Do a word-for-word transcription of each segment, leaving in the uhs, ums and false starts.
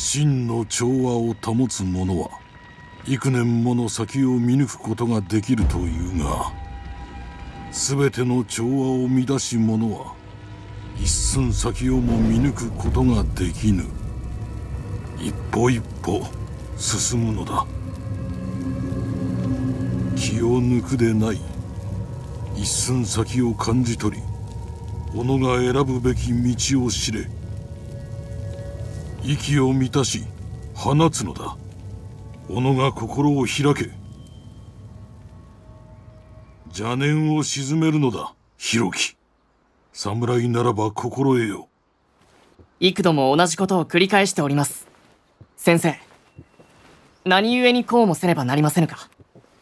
真の調和を保つ者は幾年もの先を見抜くことができるというが、全ての調和を乱し者は一寸先をも見抜くことができぬ。一歩一歩進むのだ。気を抜くでない。一寸先を感じ取り、己が選ぶべき道を知れ。息を満たし放つのだ。己が心を開け。邪念を鎮めるのだ、弘樹。侍ならば心得よ。 幾度も同じことを繰り返しております。先生、何故にこうもせねばなりませぬか。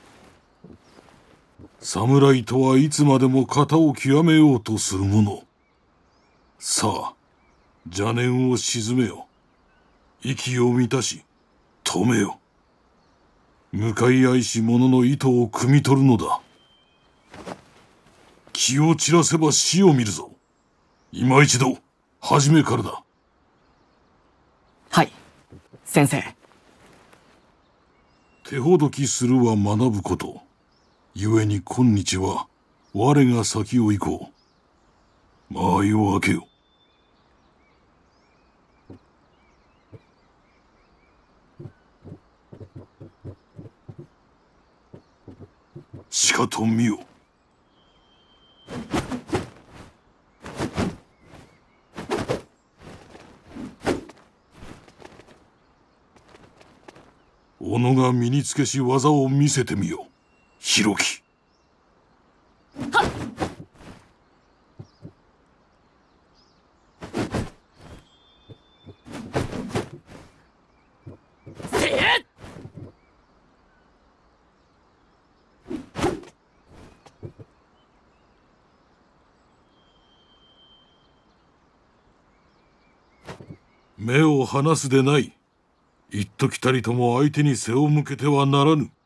侍とはいつまでも型を極めようとする者。さあ、邪念を鎮めよ。息を満たし止めよ。向かい合いし者の意図を汲み取るのだ。気を散らせば死を見るぞ。今一度初めからだ。 はい、先生。 手ほどきするは学ぶこと。故に今日は我が先を行こう。間合いを開けよ。しかと見よ。己が身につけし技を見せてみよ、弘樹。 はっ。せえ。 目を離すでない。一時たりとも相手に背を向けてはならぬ。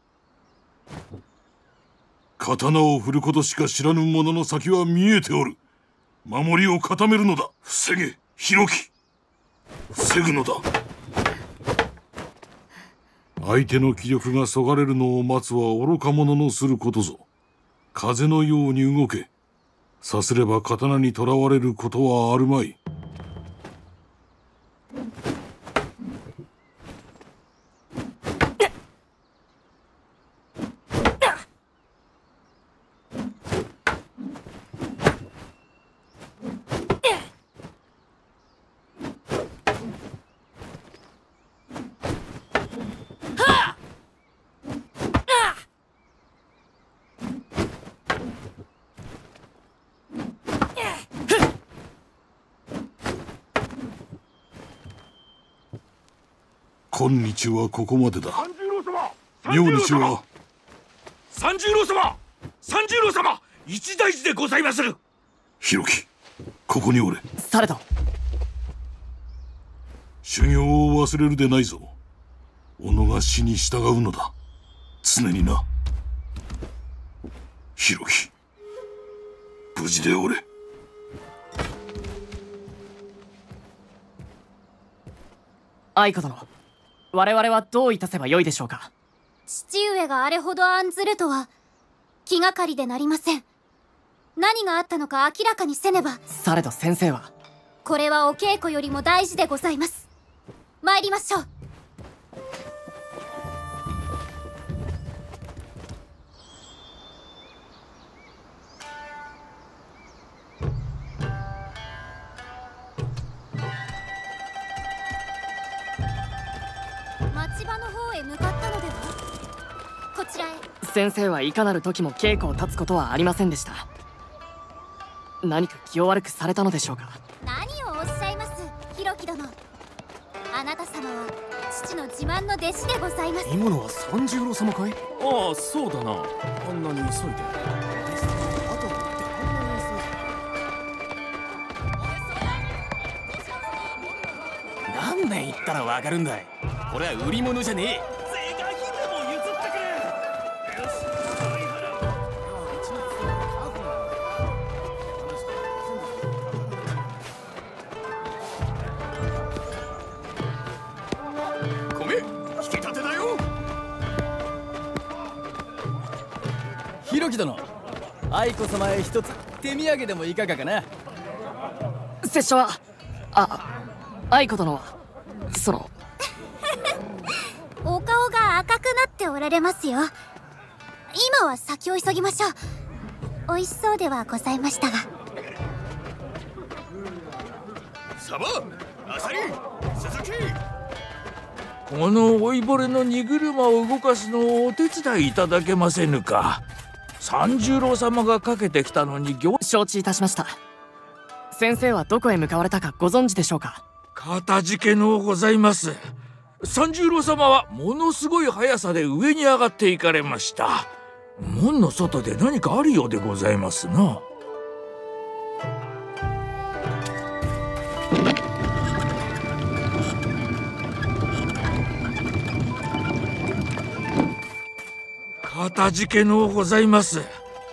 刀を振ることしか知らぬ者の先は見えておる。守りを固めるのだ。防げ、弘樹。防ぐのだ。相手の気力がそがれるのを待つは愚か者のすることぞ。風のように動け。さすれば刀にとらわれることはあるまい。今日はここまでだ。明日は三十郎様、三十郎様、一大事でございまする。 弘樹、ここにおれ。 されど。 修行を忘れるでないぞ。己が死に従うのだ。常にな。弘樹、無事でおれ。 愛子殿、我々はどういたせばよいでしょうか。 父上があれほど案ずるとは気がかりでなりません。何があったのか明らかにせねば。 されど先生は。 これはお稽古よりも大事でございます。参りましょう。町場の方へ向かったのでは。こちらへ。 先生はいかなる時も稽古を立つことはありませんでした。何か気を悪くされたのでしょうか。 何をおっしゃいます、弘樹殿。あなた様は父の自慢の弟子でございます。 今のは三十郎様かい？ ああ、そうだな。 あんなに急いで。ですね、あとってあんなに急いで。何年言ったらわかるんだい。これは売り物じゃねえ。 是が非でも譲ってくれ。よし、追い払う。 ひろき殿、愛子様へ一つ手土産でもいかがかな。 拙者はあ愛子殿はそのお顔が赤くなっておられますよ。今は先を急ぎましょう。美味しそうではございましたが。 サバ、アサリ、鈴木、この老いぼれの荷車を動かすのをお手伝いいただけませぬか。三十郎様がかけてきたのに行承知いたしました。先生はどこへ向かわれたかご存知でしょうか。 かたじけのうございます。三十郎様はものすごい速さで上に上がっていかれました。門の外で何かあるようでございますな。かたじけのうございます。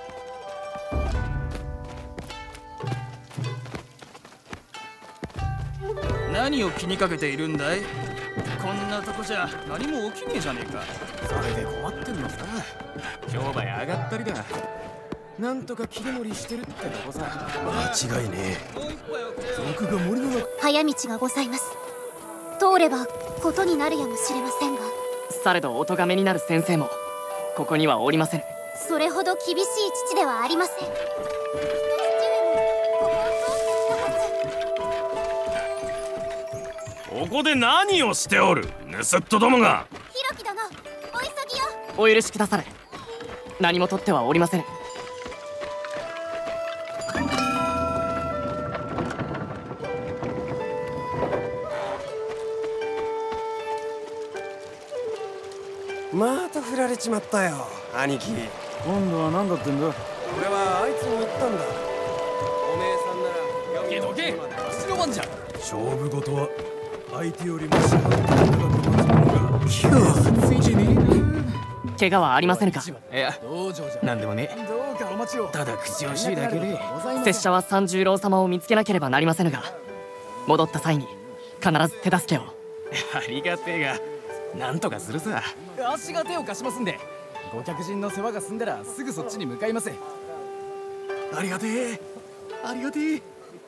何を気にかけているんだい。こんなとこじゃ何も起きねえじゃねえか。それで困ってんのさ。商売上がったりだ。なんとか切り盛りしてるってとこさ。 間違いねえ。賊が森の中。 早道がございます。通ればことになるやもしれませんが。 されどお咎めになる先生もここにはおりません。 それほど厳しい父ではありません。父上もここを通ってきたはず。 ここで何をしておる、盗っ人どもが。 ひろき殿、お急ぎよ。 お許しくだされ。何も取ってはおりません。 また振られちまったよ、兄貴。 今度は何だってんだ。 俺はあいつに言ったんだ。おめえさんならけどけ口の番じゃ。 勝負事は相手よりもしはった長く待つものが。 今日ついてねえな。 怪我はありませんか。 いや、なんでもね。どうかお待ちを。ただ口惜しいだけで。 拙者は三十郎様を見つけなければなりませぬが、戻った際に必ず手助けを。 ありがてえが、なんとかするさ。足が手を貸しますんで、ご客人の世話が済んだらすぐそっちに向かいます。ありがてえ、ありがてえ。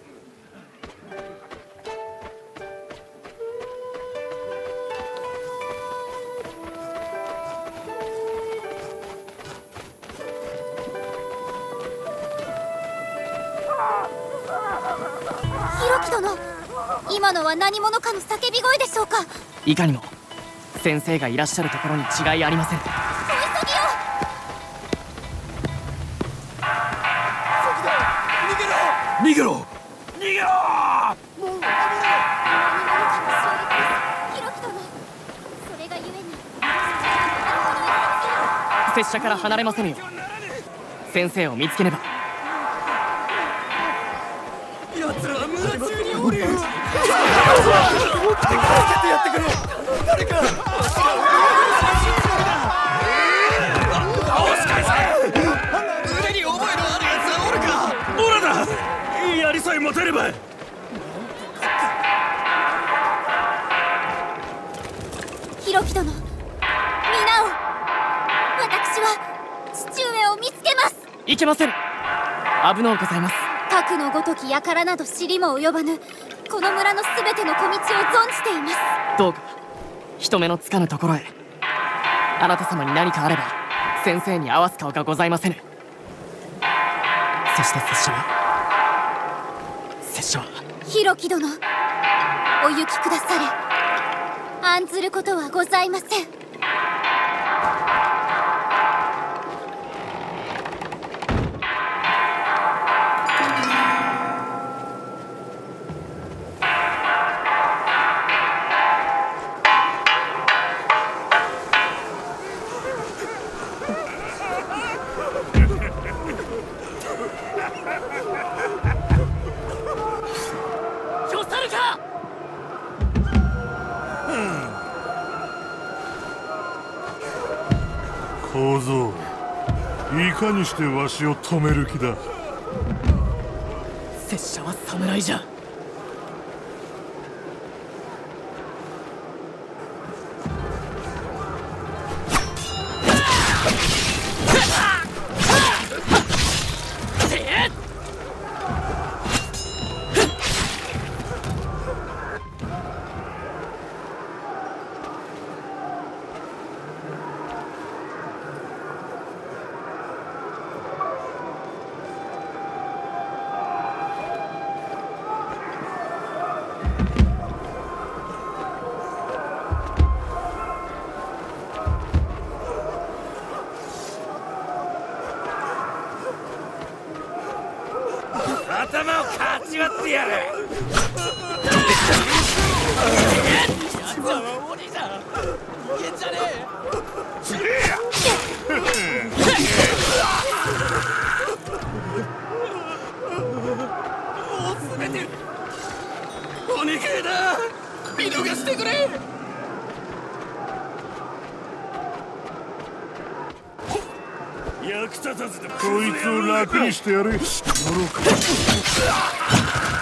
ひろき殿、今のは何者かの叫び声でしょうか。 いかにも先生がいらっしゃるところに違いありません。 お急ぎよ。 逃げろ、逃げろ。 ひろき殿、それがゆえに拙者から離れませぬよ。先生を見つけねば。 奴らは村中におる。 助けてやってくれ、誰か。 腕に覚えのあるやつはおるか。 オラだ、槍さえ持てれば。 ひろき殿、皆を、私は父上を見つけます。 いけません。危のうございます。 核のごとき輩など知りも及ばぬこの村のすべての小道を存じています。 どうか人目のつかぬところへ。あなた様に何かあれば先生に合わす顔がございませぬ。そして拙者は拙者はひろき殿、お行きくだされ。案ずることはございません。 小僧、いかにしてわしを止める気だ。 拙者は侍じゃ。 頭をかち割ってやる。 奴は鬼だ。人間じゃねえ。もうすべて鬼系だ。見逃してくれ。役立たずでこいつを楽にしてやれ。